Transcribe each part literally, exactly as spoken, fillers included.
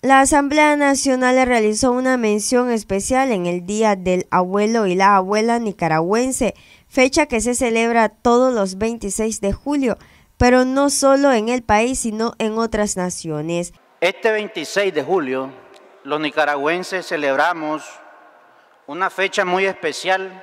La Asamblea Nacional realizó una mención especial en el Día del Abuelo y la Abuela Nicaragüense, fecha que se celebra todos los veintiséis de julio, pero no solo en el país, sino en otras naciones. Este veintiséis de julio, los nicaragüenses celebramos una fecha muy especial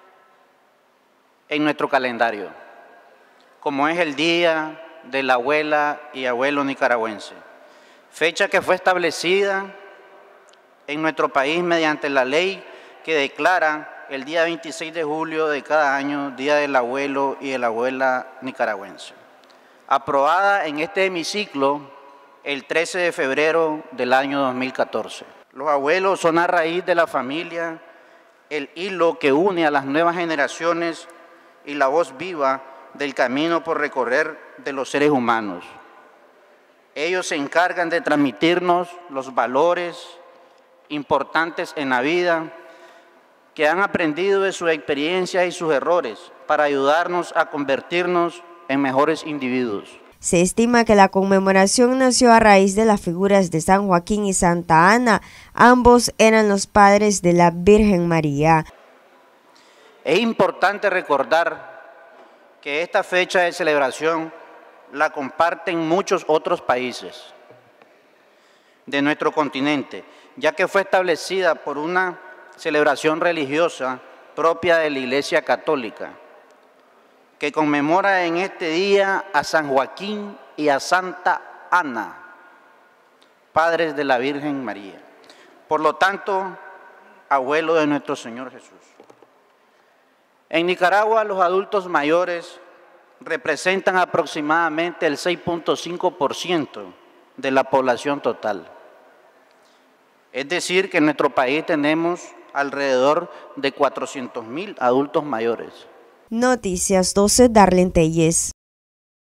en nuestro calendario, como es el Día de la Abuela y Abuelo Nicaragüense, fecha que fue establecida en nuestro país mediante la ley que declara el día veintiséis de julio de cada año Día del Abuelo y de la Abuela Nicaragüense, aprobada en este hemiciclo el trece de febrero del año dos mil catorce. Los abuelos son a raíz de la familia, el hilo que une a las nuevas generaciones y la voz viva del camino por recorrer de los seres humanos. Ellos se encargan de transmitirnos los valores importantes en la vida que han aprendido de sus experiencias y sus errores para ayudarnos a convertirnos en mejores individuos. Se estima que la conmemoración nació a raíz de las figuras de San Joaquín y Santa Ana. Ambos eran los padres de la Virgen María. Es importante recordar que esta fecha de celebración la comparten muchos otros países de nuestro continente, ya que fue establecida por una celebración religiosa propia de la Iglesia Católica, que conmemora en este día a San Joaquín y a Santa Ana, padres de la Virgen María. Por lo tanto, abuelo de nuestro Señor Jesús. En Nicaragua, los adultos mayores representan aproximadamente el seis punto cinco por ciento de la población total. Es decir, que en nuestro país tenemos alrededor de cuatrocientos mil adultos mayores. Noticias doce, Darlene Telles.